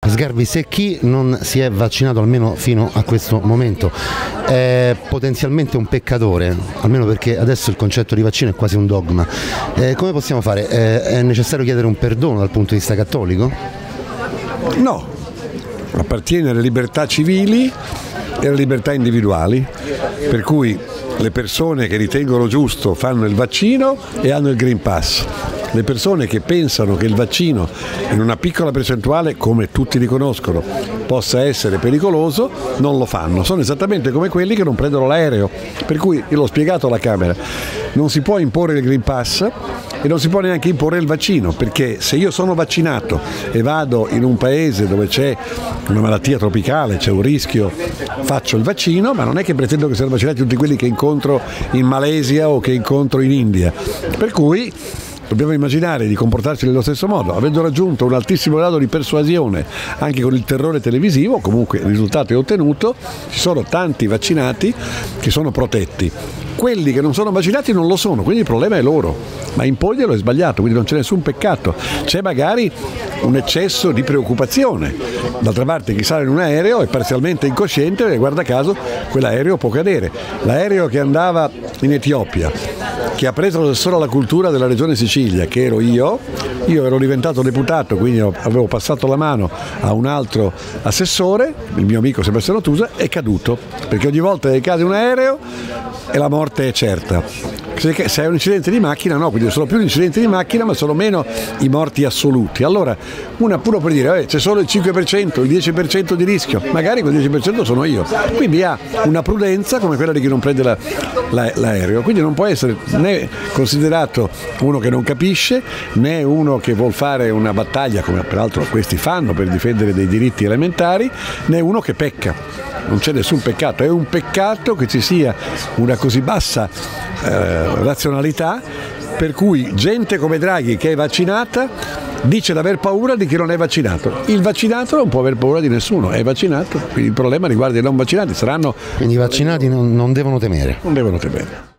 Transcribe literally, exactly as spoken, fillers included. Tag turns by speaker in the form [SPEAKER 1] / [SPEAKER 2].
[SPEAKER 1] Sgarbi, se chi non si è vaccinato almeno fino a questo momento è potenzialmente un peccatore, almeno perché adesso il concetto di vaccino è quasi un dogma, eh, come possiamo fare? Eh, è necessario chiedere un perdono dal punto di vista cattolico?
[SPEAKER 2] No, appartiene alle libertà civili e alle libertà individuali, per cui le persone che ritengono giusto fanno il vaccino e hanno il Green Pass. Le persone che pensano che il vaccino in una piccola percentuale, come tutti riconoscono, possa essere pericoloso, non lo fanno. Sono esattamente come quelli che non prendono l'aereo. Per cui, io l'ho spiegato alla Camera, non si può imporre il Green Pass e non si può neanche imporre il vaccino, perché se io sono vaccinato e vado in un paese dove c'è una malattia tropicale, c'è un rischio, faccio il vaccino, ma non è che pretendo che siano vaccinati tutti quelli che incontro in Malesia o che incontro in India. Per cui dobbiamo immaginare di comportarci nello stesso modo. Avendo raggiunto un altissimo grado di persuasione anche con il terrore televisivo, comunque il risultato è ottenuto, ci sono tanti vaccinati che sono protetti. Quelli che non sono vaccinati non lo sono, quindi il problema è loro, ma imporglielo è sbagliato, quindi non c'è nessun peccato. C'è magari un eccesso di preoccupazione. D'altra parte chi sale in un aereo è parzialmente incosciente e guarda caso quell'aereo può cadere. L'aereo che andava in Etiopia, che ha preso l'assessore alla cultura della regione Sicilia, che ero io, io ero diventato deputato, quindi avevo passato la mano a un altro assessore, il mio amico Sebastiano Tusa, è caduto, perché ogni volta che cade un aereo e la morte è certa. Se è un incidente di macchina no, quindi sono più incidenti di macchina ma sono meno i morti assoluti. Allora una pure per dire, eh, c'è solo il cinque per cento, il dieci per cento di rischio, magari quel dieci per cento sono io. Quindi ha una prudenza come quella di chi non prende la, la, l'aereo, quindi non può essere né considerato uno che non capisce, né uno che vuol fare una battaglia, come peraltro questi fanno per difendere dei diritti elementari, né uno che pecca. Non c'è nessun peccato, è un peccato che ci sia una così bassa eh, razionalità per cui gente come Draghi che è vaccinata dice di aver paura di chi non è vaccinato. Il vaccinato non può aver paura di nessuno, è vaccinato, quindi il problema riguarda i non vaccinati, saranno...
[SPEAKER 1] Quindi i vaccinati non, non devono temere.
[SPEAKER 2] Non devono temere.